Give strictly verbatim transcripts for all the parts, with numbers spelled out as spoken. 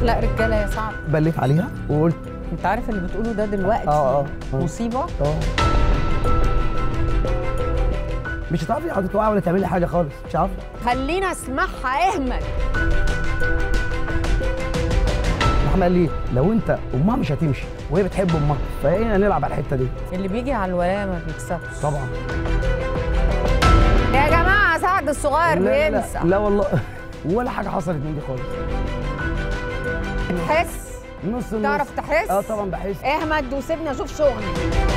بتخلق رجاله يا سعد. بليت عليها وقلت انت عارف اللي بتقوله ده دلوقتي اه اه مصيبه. اه مش هتعرفي حضرتك توقعي ولا تعملي حاجه خالص، مش عارفه. خلينا اسمعها اهمل. محمد قال لي لو انت امها مش هتمشي وهي بتحب امها، فايه نلعب على الحته دي. اللي بيجي على الولايه ما بيكسبش طبعا يا جماعه. سعد الصغير لا بينسى. لا, لا والله ولا حاجه حصلت من دي خالص. تحس نص النص. تعرف تحس؟ اه طبعا بحس. اهمد وسيبني اشوف شغلي.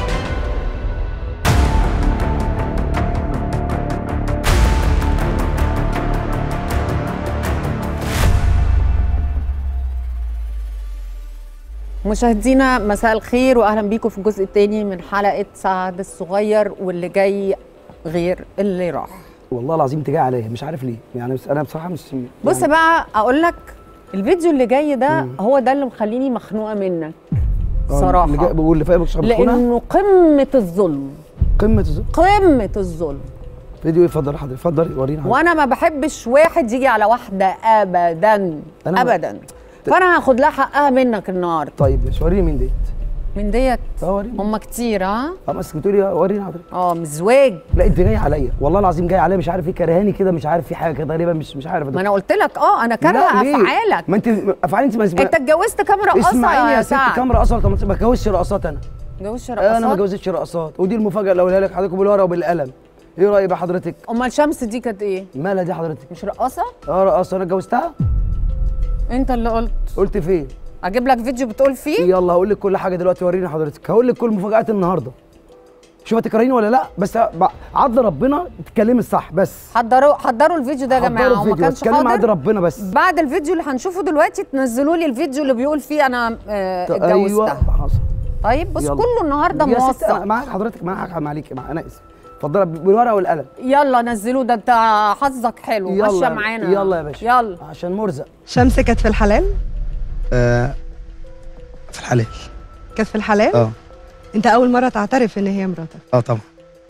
مشاهدينا مساء الخير واهلا بيكم في الجزء الثاني من حلقه سعد الصغير، واللي جاي غير اللي راح. والله العظيم انت جاي عليا مش عارف ليه، يعني انا بصراحه مش يعني بص بقى اقول لك الفيديو اللي جاي ده مم. هو ده اللي مخليني مخنوقه منك صراحه. اللي جاي واللي فاهم لانه قمه الظلم. قمه الظلم قمه الظلم. فيديو ايه؟ اتفضل حضرتك اتفضلي ورينا. وانا ما بحبش واحد يجي على واحده ابدا ابدا، فانا هاخد لها حقها منك النهارده. طيب ماشي وريني مين ديت. من ديت؟ اه وريني. هم كتير. ها اه بس بتقولي وريني حضرتك. اه مزواج. لا انت جاي عليا والله العظيم جاي عليا، مش عارف ايه كرهاني كده، مش عارف في حاجه كده غريبه، مش مش عارف. ما انا قلت لك اه انا كارهه افعالك. ما انت افعالي انت ما انت اتجوزت كام رقاصه يا اسمعيني يا ست سعد؟ كام رقاصه؟ ما اتجوزش رقاصات انا. ما اتجوزش رقاصات؟ انا ما اتجوزتش رقاصات، ودي المفاجاه اللي اقولها لك حضرتك بالورقه وبالقلم. ايه رايك بقى حضرتك؟ امال شمس دي كانت ايه؟ مالها دي حضرتك؟ مش رقاصه؟ اه رقاصه. انا اتجوزتها؟ انت اللي قلت. قلت فين؟ اجيب لك فيديو بتقول فيه؟ يلا هقول لك كل حاجه دلوقتي، وريني حضرتك. هقول لك كل مفاجآت النهارده. شوف هتكرهيني ولا لا، بس عدل ربنا تتكلمي الصح. بس حضروا حضروا الفيديو ده يا جماعه، وما كانش حاضر. عدل ربنا بس. بعد الفيديو اللي هنشوفه دلوقتي تنزلوا لي الفيديو اللي بيقول فيه انا آه اتجوزتها. ايوه حصل. طيب بص كله النهارده موثق. معاك حضرتك، معاك معاكي مع انا اسف. اتفضلي بالورقه والقلم. يلا نزلوه، ده انت حظك حلو ماشيه معانا. يلا يا باشا يلا عشان مرزق. شمس كانت في الحلال؟ آه في الحلال. كانت في الحلال؟ اه. انت اول مره تعترف ان هي مراتك؟ اه طبعا.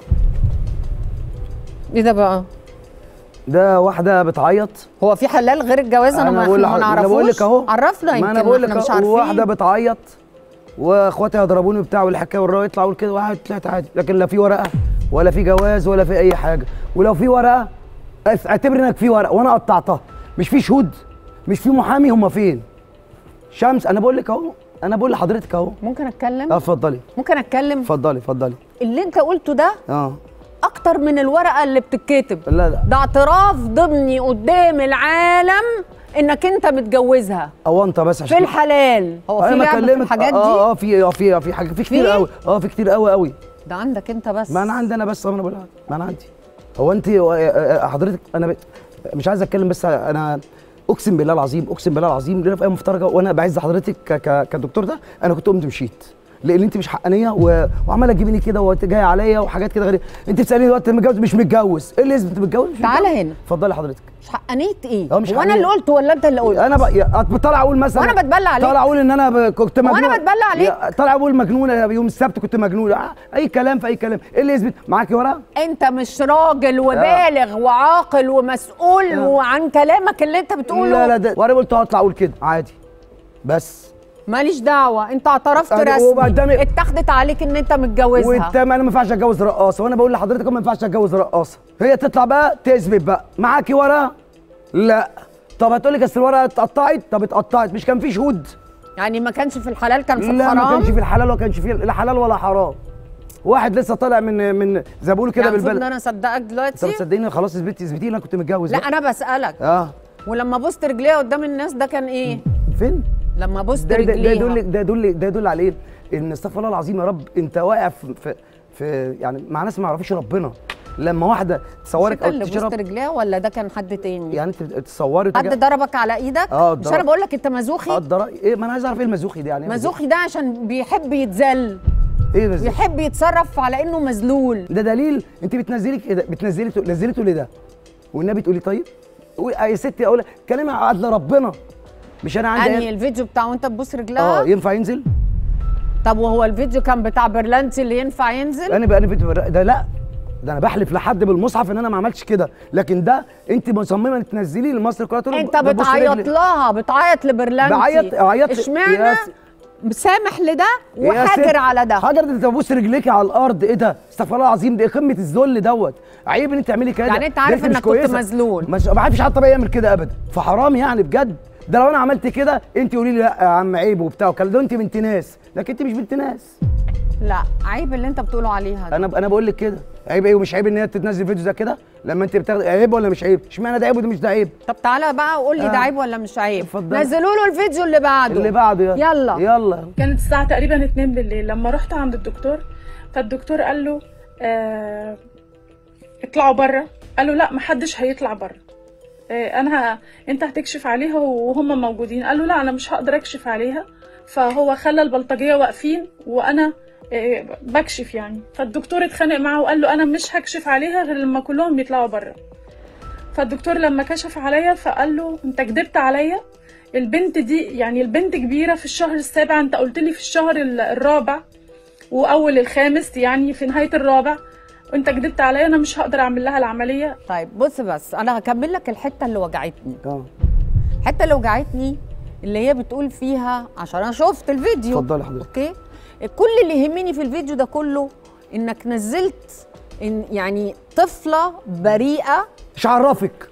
ايه ده بقى؟ ده واحده بتعيط. هو في حلال غير الجواز؟ انا ما نعرفوش. انا بقول لك اهو. عرفنا يمكن انا بقول لك مش عارفين. واحده بتعيط واخواتها يضربوني وبتاع والحكايه والروايه يطلع اقول كده واحد طلعت عادي، لكن لا في ورقه ولا في جواز ولا في اي حاجه. ولو في ورقه اعتبر انك في ورقه وانا قطعتها. مش في شهود، مش في محامي. هم فين؟ شمس انا بقول لك اهو، انا بقول لحضرتك اهو. ممكن اتكلم؟ اه اتفضلي. ممكن اتكلم؟ اتفضلي اتفضلي. اللي انت قلته ده اه اكتر من الورقه اللي بتتكتب. لا لا ده اعتراف ضمني قدام العالم انك انت متجوزها. او انت بس عشان في الحلال. هو في لعب في الحاجات دي؟ اه اه في اه في في حاجه في كتير قوي. اه في كتير قوي قوي. ده عندك انت بس؟ ما انا عندي انا بس. انا بقول ما انا عندي. هو انت حضرتك انا ب... مش عايز اتكلم، بس انا اقسم بالله العظيم اقسم بالله العظيم لنا في اي مفترجه وانا بعز حضرتك ك... ك... كدكتور ده انا كنت قمت مشيت، لان انت مش حقانيه و... وعماله تجيبيني كده وجايه عليا وحاجات كده غريبه. انت بتسالني دلوقتي متجوز مش متجوز؟ ايه اللي يثبت انت متجوز؟ تعالى هنا. اتفضلي حضرتك. مش حقانيه ايه؟ هو مش وانا اللي قلت ولا انت اللي قلت؟ انا ب... طالع اقول مثلا وانا بتبلى عليك. طالع اقول ان انا ب... كنت مجنون. وانا بتبلى عليك. طالع اقول مجنونه يوم السبت كنت مجنونه. اي كلام في اي كلام. ايه اللي يثبت؟ معاكي ورقه؟ انت مش راجل وبالغ آه. وعاقل ومسؤول آه. وعن كلامك اللي انت بتقوله. لا لا ده وانا قلت هطلع اقول كده عادي بس ماليش دعوه. انت اعترفت رسمي، اتاخدت عليك ان انت متجوزها. وانت ما انا ما ينفعش اتجوز رقاصه، وانا بقول لحضرتك ما ينفعش اتجوز رقاصه. هي تطلع بقى تثبت بقى. معاكي ورقه؟ لا. طب هتقول لك اصل الورقه اتقطعت. طب اتقطعت مش كان في شهود؟ يعني ما كانش في الحلال كان في الحرام؟ لا ما كانش في الحلال وما كانش في لا حلال ولا حرام. واحد لسه طالع من من زي ما بيقولوا كده يعني بالبلد. المفروض ان انا اصدقك دلوقتي؟ طب صدقيني خلاص اثبتي اثبتي انا كنت متجوز. لا انا بسالك. اه ولما بوست رجليها قدام الناس ده كان ايه؟ فين؟ لما بوست ده رجليها ده يدل ده يدل ده يدل على ايه؟ ان استغفر الله العظيم يا رب انت واقع في, في, في يعني مع ناس ما يعرفوش ربنا. لما واحده تصورك او تشرب. اللي بوست رجليها ولا ده كان حد تاني؟ يعني انت تصوري حد ضربك على ايدك؟ اه مش انا بقول لك انت مزوخي؟ اه ضرب ايه؟ ما انا عايز اعرف ايه المزوخي ده يعني. مزوخي ده عشان بيحب يتذل. ايه مزوخي؟ بيحب يتصرف على انه مذلول. ده دليل. انت بتنزلي كده بتنزلي نزلته ليه ده؟ والنبي تقولي طيب يا ستي اقول كلامي عدل ربنا. مش انا عندي يعني الفيديو بتاع وانت تبوس رجلها؟ اه ينفع ينزل؟ طب وهو الفيديو كان بتاع برلانتي اللي ينفع ينزل؟ انا بقى انا فيديو ده لا ده انا بحلف لحد بالمصحف ان انا ما عملتش كده، لكن ده انت مصممه تنزلي لمصر كلها تقول انت بتعيط لها، بتعيط لبرلانتي. بعيط عيط. اشمعنى سامح لده وحاجر على ده؟ حاجر ده انت ببص رجليكي على الارض، ايه ده؟ استغفر الله العظيم، دي قمه الذل دوت، عيب ان انت تعملي كده. يعني انت عارف انك كنت مذلول؟ مش ما عارفش حد طبيعي يعمل كده ابدا، فحرام يعني بجد. ده لو انا عملت كده انت قولي لي لا يا عم عيب وبتاع وكلام ده، انت بنت ناس، لكن انت مش بنت ناس. لا عيب اللي انت بتقوله عليها ده. انا انا بقول لك كده عيب ايه ومش عيب ان هي تنزل فيديو زي كده لما انت بتاخدي، عيب ولا مش عيب؟ اشمعنى ده عيب وده مش ده عيب؟ طب تعالى بقى قول لي آه. ده عيب ولا مش عيب؟ اتفضل. نزلوا له الفيديو اللي بعده. اللي بعده يلا يلا يلا. كانت الساعه تقريبا اتنين بالليل لما رحت عند الدكتور، فالدكتور قال له آه اطلعوا بره. قال له لا محدش هيطلع بره، آه انا ه... انت هتكشف عليها وهم موجودين. قال له لا انا مش هقدر اكشف عليها. فهو خلى البلطجيه واقفين وانا بكشف يعني. فالدكتور اتخانق معه وقال له انا مش هكشف عليها غير لما كلهم يطلعوا بره. فالدكتور لما كشف عليا فقال له انت كدبت عليا، البنت دي يعني البنت كبيره في الشهر السابع، انت قلت لي في الشهر الرابع واول الخامس يعني في نهايه الرابع، وانت كدبت عليا، انا مش هقدر اعمل لها العمليه. طيب بص بس انا هكمل لك الحته اللي وجعتني. اه الحته اللي وجعتني اللي هي بتقول فيها، عشان انا شفت الفيديو. اتفضلي حضرتك. اوكي، كل اللي يهمني في الفيديو ده كله انك نزلت إن يعني طفله بريئه. ايش عرفك؟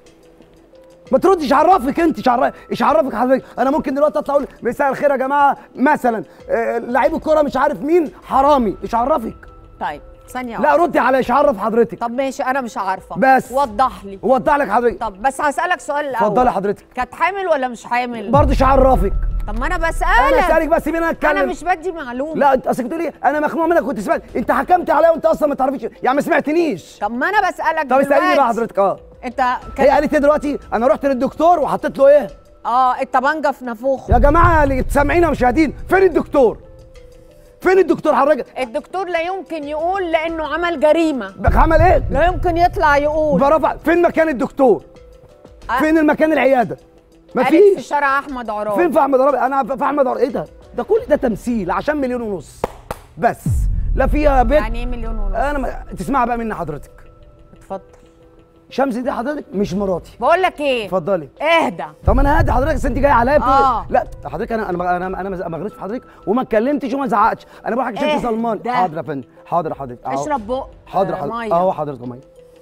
ما تردش، ايش عرفك انت؟ ايش عرفك؟ ايش عرفك حضرتك؟ انا ممكن دلوقتي اطلع اقول مساء الخير يا جماعه مثلا آه لعيب الكوره مش عارف مين حرامي، ايش عرفك؟ طيب ثانيه لا ردي على ايش عرف حضرتك. طب ماشي انا مش عارفه، بس وضح لي. وضح لك حضرتك. طب بس هسالك سؤال الاول. اتفضلي حضرتك. كانت حامل ولا مش حامل؟ برضه ايش عرفك؟ طب ما انا بسالك. انا بسالك بس مين انا اتكلم؟ انا مش بدي معلومه. لا انت اصل بتقولي انا مخنوق منك وانت سمعت، انت حكمت عليا وانت اصلا ما تعرفيش يعني ما سمعتنيش. طب ما انا بسالك. طب اساليني بقى حضرتك. اه انت هي قالت ايه دلوقتي؟ انا رحت للدكتور وحطيت له ايه؟ اه الطبنجه في نافوخه. يا جماعه اللي سامعينا مشاهدين، فين الدكتور؟ فين الدكتور حضرتك؟ الدكتور لا يمكن يقول لانه عمل جريمه. عمل ايه؟ لا يمكن يطلع يقول. برافو. فين مكان الدكتور؟ أه؟ فين المكان العياده؟ مفيش. في شارع احمد عرابي. فين في احمد عرابي؟ انا في احمد عرابي. ايه ده؟ ده كل ده تمثيل عشان مليون ونص بس. لا فيها بيت. يعني ايه مليون ونص؟ انا ما... تسمعها بقى مني حضرتك. اتفضل. شمس دي حضرتك مش مراتي. بقول لك ايه؟ اتفضلي. اهدى. طب انا هادي حضرتك، بس انت جايه عليا بتقول اه لا حضرتك انا انا انا انا ما غلطتش في حضرتك وما اتكلمتش وما زعقتش، انا بقول لك انت ظلمان. حاضر يا فندم، حاضر يا حضرتك. اشرب بق. حاضر يا حضرتك. اهو حضرتك ميه.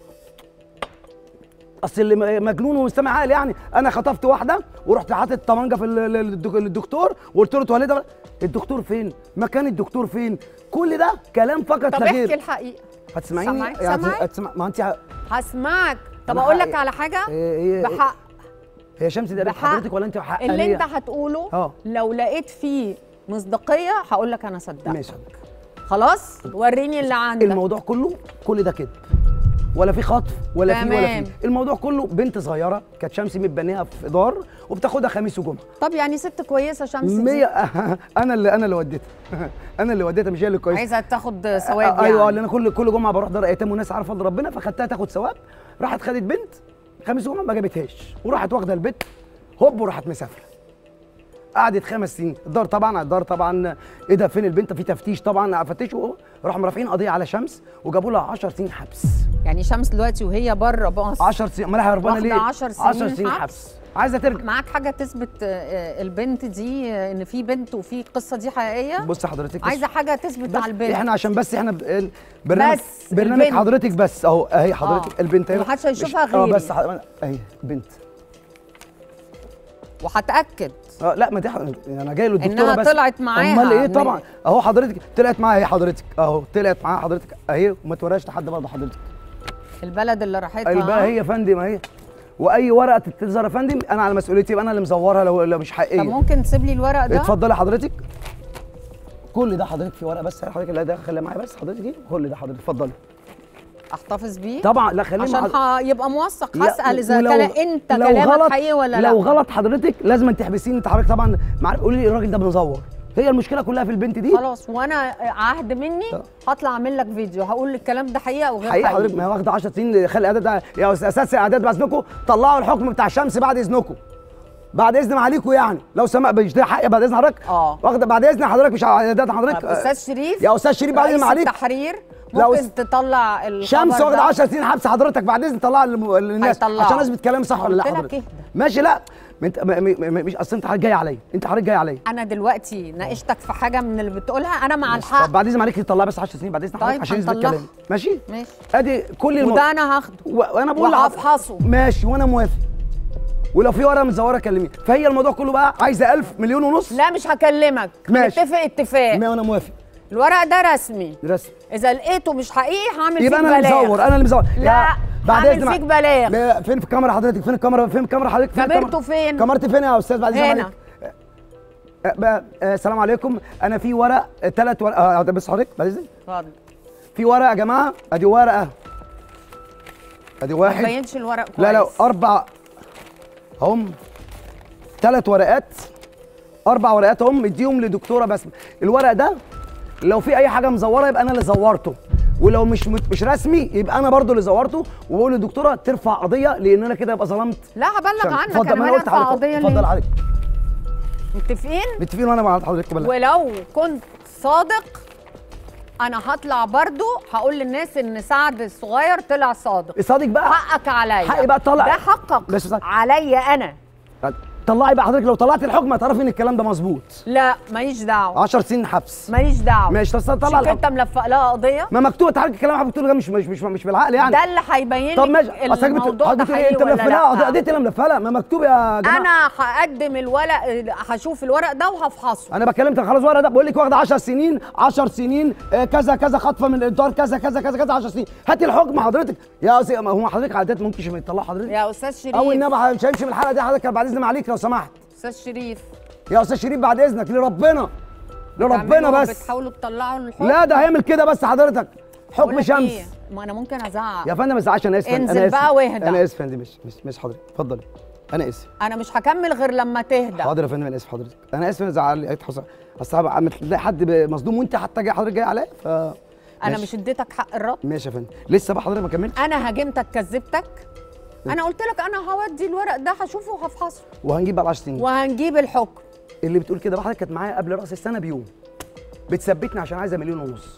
اصل اللي مجنون ومستمع عقل يعني، انا خطفت واحده ورحت حاطط طمانجه في للدكتور وقلت له تواليت. الدكتور فين؟ مكان الدكتور فين؟ كل ده كلام فقط لا غير. طب احكي الحقيقه. هتسمعيني؟ سمعك يعني سمعك؟ هتسمع. ما انت هسمعك. طب اقول لك على حاجه هي بحق. هي شمس دي قالت حضرتك ولا انت حقانيه؟ اللي انت هتقوله اه لو لقيت فيه مصداقيه هقول لك انا صدقت. ماشي. خلاص وريني اللي عندك. الموضوع كله كل ده كده، ولا في خطف ولا في ولا في. الموضوع كله بنت صغيره كانت شمس متبنيها في دار وبتاخدها خميس وجمعه. طب يعني ست كويسه شمس دي؟ مية. انا اللي انا اللي وديتها انا اللي وديتها مش هي اللي كويسه. عايزه تاخد ثواب يعني. ايوه لان انا كل كل جمعه بروح دار ايتام والناس عارفه فضل ربنا، فخدتها تاخد ثواب. راحت خدت بنت خميس وجمعه ما جابتهاش وراحت واخده البيت هوب وراحت مسافره. قعدت خمس سنين. الدار طبعا الدار طبعا ايه ده فين البنت؟ في تفتيش طبعا، فتشوا راحوا مرافعين قضيه على شمس وجابوا لها عشر سنين حبس. يعني شمس دلوقتي وهي بره مصر عشر سنين. امال هربانه ليه؟ عشر سنين, عشر سنين حبس. حبس. عايزه ترجع. معاك حاجه تثبت البنت دي ان في بنت وفي القصه دي حقيقيه؟ بص حضرتك عايزه حاجه تثبت على البنت. احنا عشان بس احنا برنامج بس برنامج البنت. حضرتك بس اهو اهي حضرتك. آه. البنت اهي محدش هيشوفها غيري. اه بس اهي بنت وهتاكد. اه لا ما دي انا جاي له الدكتوره انها بس طلعت معاها. امال ايه طبعا اهو حضرتك طلعت معاها اهي حضرتك اهو طلعت معاها حضرتك اهي وما توريهاش لحد برضه حضرتك. البلد اللي راحتها البلد هي يا فندم اهي، واي ورقه تتظهر يا فندم انا على مسؤوليتي، يبقى انا اللي مزورها لو لو مش حقيقيه. طب ممكن تسيب لي الورق ده؟ اتفضلي حضرتك. كل ده حضرتك في ورقه بس حضرتك اللي ده خليها معايا بس حضرتك دي كل ده حضرتك اتفضلي. احتفظ بيه؟ طبعا لا خليه عشان ح... يبقى موثق. هسال اذا كان انت لو كلامك غلط حقيقي ولا لا. لو غلط حضرتك لازم تحبسيني انت حضرتك طبعا. قولي لي الراجل ده بنزور. هي المشكله كلها في البنت دي. خلاص وانا عهد مني هطلع اعمل لك فيديو هقول الكلام ده حقيقه او غير حقيقي. حقيقي حضرتك ما هي واخده عشر سنين خلي اعداد يا اساس اعداد باذنكم طلعوا الحكم بتاع شمس بعد اذنكم. بعد اذن عليكم يعني لو سمع مش ده حقي بعد اذن حضرتك. اه واخده بعد اذن حضرتك مش اعداد حضرتك. استاذ شريف يا استاذ شريف بعد اذن عليك. التحرير لا ممكن وس... تطلع الخبر شمس واخد ده. عشر سنين حبس حضرتك، بعد اذن طلعها للم- للناس هيطلعوا. عشان اثبت كلامي صح ولا لا قلت لك حضرتك. اهدى. ماشي لا ما انت ما- ما- ما- مش اصل انت حضرتك جاي عليا، انت حضرتك جاي عليا. انا دلوقتي ناقشتك في حاجه من اللي بتقولها، انا مع طب الحق. بعد اذن عليك تطلعها بس عشر سنين بعد اذن حضرتك طيب عشان يثبت هنطلعها. كلامي ماشي. ماشي. ادي كل الم... وده انا هاخده و... وانا بقول لحضرتك- وهفحصه. ماشي وانا موافق، ولو في ورقه متزوره كلميني. فهي الموضوع كله بقى عايزه ألف مليون ونص. لا مش هكلمك، ماشي. نتفق اتفاق. ما انا موافق الورق ده رسمي، رسم. اذا لقيته مش حقيقي هعمل فيك يبقى انا اللي بلاغ. مزور، انا اللي مزور. لا يا- بعد هعمل إذن- فيك بلاغ. لا، فين في الكاميرا حضرتك؟ فين الكاميرا؟ فين الكاميرا حضرتك؟ فين كاميرته الكاميرا؟ فين؟ كاميرتي فين يا استاذ؟ بعد إذن هنا. حضرتك. أه، بقى، أه، السلام عليكم، انا في ورق ثلاث ورق اه بس حضرتك بعد اذنك. اتفضل. في ورقه يا جماعه، ادي ورقه، ادي ما واحد، تبينش الورق كويس. لا لا اربع هم، ثلاث ورقات، اربع ورقات هم مديهم لدكتوره بسمه. الورق ده لو في اي حاجه مزوره يبقى انا اللي زورته، ولو مش مش رسمي يبقى انا برضو اللي زورته، وبقول للدكتوره ترفع قضيه لان انا كده ابقى ظلمت. لا هبلغ شمس. عنك. اتفضل، ما انا انا قلت هرفع حضرتك قضيه اتفضل ليه؟ حضرتك. متفقين؟ متفقين وانا مع حضرتك بلغ. ولو كنت صادق انا هطلع برضو هقول للناس ان سعد الصغير طلع صادق. صادق بقى، حقك عليا. حقي بقى طلع. ده حقك بس صادق. عليا انا. طلعي بقى حضرتك، لو طلعت الحكم هتعرفي ان الكلام ده مظبوط. لا ماليش دعوه. عشر سنين حبس. ماليش دعوه. ماشي، بس طلع مش انت الحكم. ملفق لها قضيه؟ ما مكتوب تعالى الكلام اللي بتقوله ده مش مش مش مش بالعقل يعني. ده اللي هيبين طب ماشي، لك اصل الموضوع ده بتقول حقيقي انت ولا ملفلها لا. قضيه، اللي ملفلها ما مكتوب يا جماعه. انا هقدم الورق، هشوف الورق ده وهفحصه. انا بكلمك خلاص، ورقه ده بقول لك واخده عشر سنين، عشر سنين آه، كذا كذا خطفه من الدار، كذا كذا كذا كذا عشر سنين. هاتي الحكم حضرتك يا أسي... هو حضرتك عادات ممكن مش يطلعوا حضرتك. يا استاذ شريف. او النبي مش هيمشي من الحلقه دي حضرتك، بعد اذن عليك لو سمحت. استاذ شريف يا استاذ شريف بعد اذنك لربنا، لربنا بتعملوا بس. بتحاولوا تطلعوا الحكم. لا ده هيعمل كده بس حضرتك بقول حكم لك شمس. إيه؟ ما انا ممكن ازعق. يا فندم ما تزعلش، انا اسف. انزل انا اسف. بقى واهدى. انا اسف يا فندم، مش مش مش حضرتك اتفضلي. انا اسف. انا مش هكمل غير لما تهدى. حاضر يا فندم، انا اسف حضرتك، انا اسف. انا زعل حصل اصل عم تلاقي حد مصدوم وانت حتى جاي حضرتك جاي عليا ف انا ماشي. مش اديتك حق الرد. ماشي يا فندم، لسه بقى حضرتك ما كملتش. انا هاجمتك كذبتك. انا قلت لك انا هودي الورق ده هشوفه وهفحصه وهنجيب بقى عشر سنين. وهنجيب الحكم. اللي بتقول كده بقى حضرتك كانت معايا قبل راس السنه بيوم، بتثبتني عشان عايزه مليون ونص.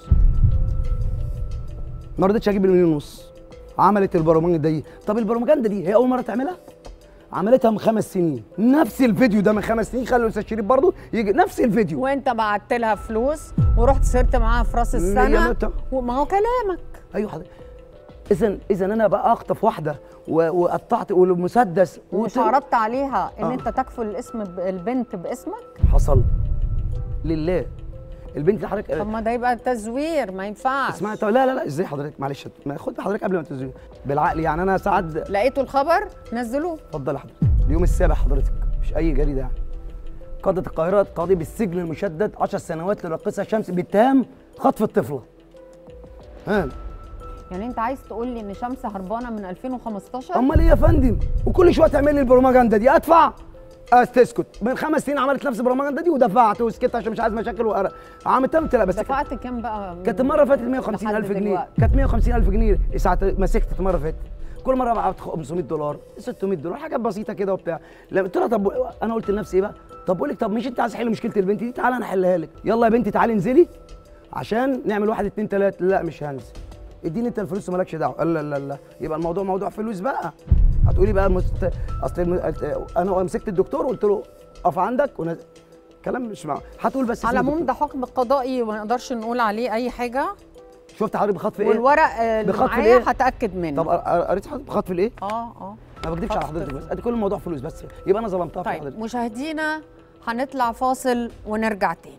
ما رضيتش اجيب المليون ونص. عملت البروباجندا دي. طب البروباجندا دي هي اول مره تعملها؟ عملتها من خمس سنين، نفس الفيديو ده من خمس سنين. خلوا الاستاذ شريف برضه يجي نفس الفيديو. وانت بعت لها فلوس ورحت سهرت معاها في راس السنه، مية وما هو كلامك. ايوه حضرتك. اذا اذا انا بقى اخطف واحده و- وقطعت والمسدس ومش وت- عرضت عليها ان آه. انت تكفل الاسم ب- البنت باسمك؟ حصل لله. البنت اللي حضرتك طب ما ده يبقى تزوير، ما ينفعش. اسمعي. طب لا لا لا ازاي حضرتك؟ معلش ما خد حضرتك قبل ما تزوي بالعقل يعني. انا سعد لقيتوا الخبر نزلوه. اتفضل يا حضرتك. اليوم السابع حضرتك، مش اي جريده يعني. قضت القاهره قاضي بالسجن المشدد عشر سنوات للراقصه شمس باتهام خطف الطفله. ها يعني انت عايز تقول لي ان شمس هربانه من ألفين وخمستاشر؟ امال ايه يا فندم؟ وكل شويه تعمل لي البروباجندا دي ادفع؟ تسكت. من خمس سنين عملت نفس البروباجندا دي ودفعت وسكت عشان مش عايز مشاكل وقرا. عملت لا بس دفعت كام بقى؟ كانت المره اللي فاتت مية وخمسين الف جنيه. دلوقتي. كانت مية وخمسين الف جنيه ساعه مسكت المره اللي فاتت. كل مره بعت خمسمية دولار ستمية دولار، حاجات بسيطه كده وبتاع. لما قلت لها طب انا قلت لنفسي ايه بقى؟ طب بقول لك طب مش انت عايز تحل مشكله البنت دي؟ تعالى انا احلها لك. يلا يا بنتي تعالي انزلي عشان نعمل واحد اتنين تلاته. لا مش هنزل. اديني انت الفلوس ومالكش دعوه. لا لا لا يبقى الموضوع موضوع فلوس بقى. هتقولي بقى مست... اصل الم... انا مسكت الدكتور وقلت له اقف عندك ونز... كلام مش معه. هتقول بس على العموم ده حكم قضائي وما نقدرش نقول عليه اي حاجه. شفت حضرتك بخطف ايه؟ والورق اللي بخطف معايا ايه؟ هتاكد منه. طب قريت حضرتك بخطف الايه؟ اه اه ما بكدبش على حضرتك بس ادي كل الموضوع فلوس بس، يبقى انا ظلمتها في طيب حضرتك. مشاهدينا هنطلع فاصل ونرجع تاني.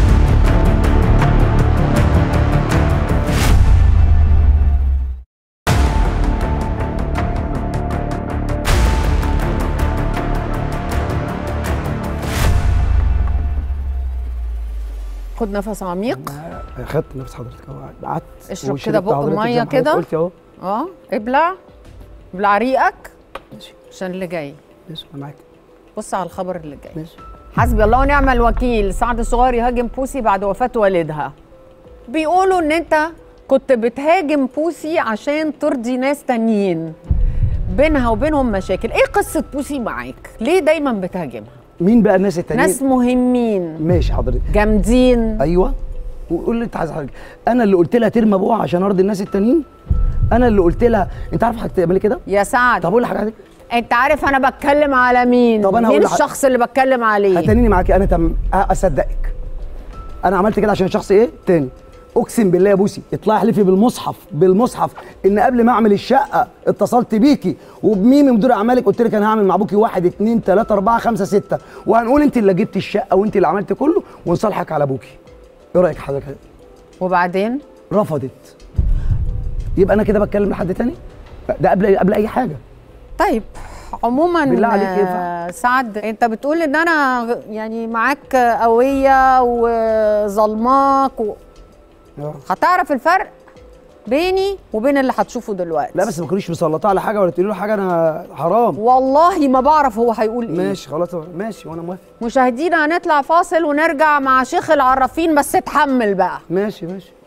خد نفس عميق. خدت نفس حضرتك اهو، قعدت اشرب كده بق ميه كده. قلت اهو. اه ابلع ابلع ريقك ماشي عشان اللي جاي. ماشي انا معاك. بص على الخبر اللي جاي. ماشي. حسبي الله ونعم الوكيل. سعد الصغير يهاجم بوسي بعد وفاة والدها. بيقولوا ان انت كنت بتهاجم بوسي عشان ترضي ناس تانيين بينها وبينهم مشاكل. ايه قصة بوسي معاك؟ ليه دايما بتهاجمها؟ مين بقى الناس التانيين؟ ناس مهمين ماشي حضرتك. جامدين ايوه وقول لي انت عايز حضرتك. انا اللي قلت لها ترمي ابوها عشان ارضي الناس التانيين؟ انا اللي قلت لها انت عارف حضرتك تعملي كده؟ يا سعد طب اقول لحضرتك، انت عارف انا بتكلم على مين؟ طب أنا مين هقول لح- الشخص اللي بتكلم عليه؟ هتنيني معاكي انا تم اصدقك. انا عملت كده عشان شخص ايه تاني. اقسم بالله يا بوسي اطلعي احلفي بالمصحف بالمصحف ان قبل ما اعمل الشقه اتصلت بيكي وبميمي مدير اعمالك قلت لك انا هعمل مع ابوكي واحد اتنين تلاته اربعه خمسه سته، وهنقول انت اللي جبتي الشقه وانت اللي عملت كله ونصالحك على ابوكي. ايه رايك حضرتك؟ وبعدين رفضت. يبقى انا كده بتكلم لحد تاني؟ ده قبل قبل اي حاجه. طيب عموما بالله عليك آه، ينفع؟ سعد انت بتقول ان انا يعني معاك قويه وظلماك و... آه. هتعرف الفرق بيني وبين اللي هتشوفه دلوقتي. لا بس ما تكونيش مسلطاه على حاجه ولا تقولي له حاجه انا حرام. والله ما بعرف هو هيقول ايه. ماشي خلاص ماشي وانا موافق. مشاهدينا هنطلع فاصل ونرجع مع شيخ العرافين، بس اتحمل بقى. ماشي ماشي.